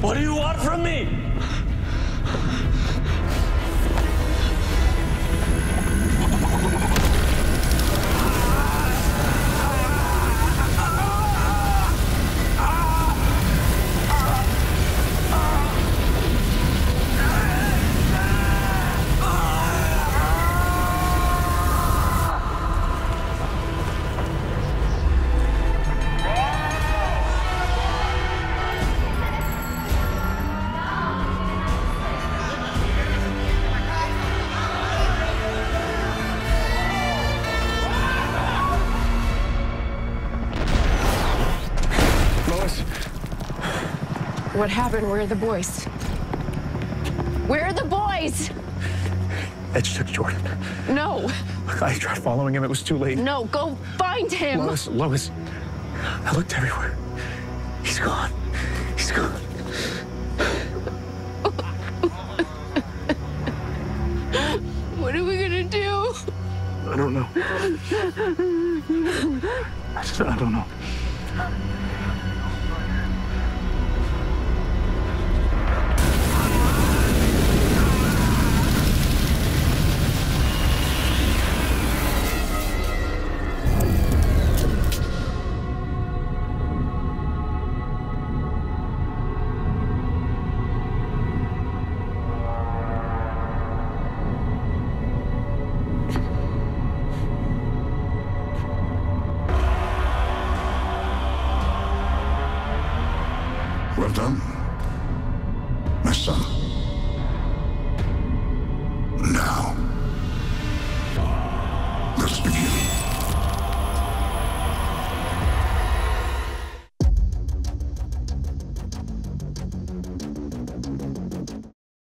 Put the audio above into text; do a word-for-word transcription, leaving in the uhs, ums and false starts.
What do you want from me? What happened? Where are the boys? Where are the boys? Edge took Jordan. No. I tried following him. It was too late. No, go find him. Lois, Lois. I looked everywhere. He's gone. He's gone. What are we gonna do? I don't know. I just, I don't know. Well done.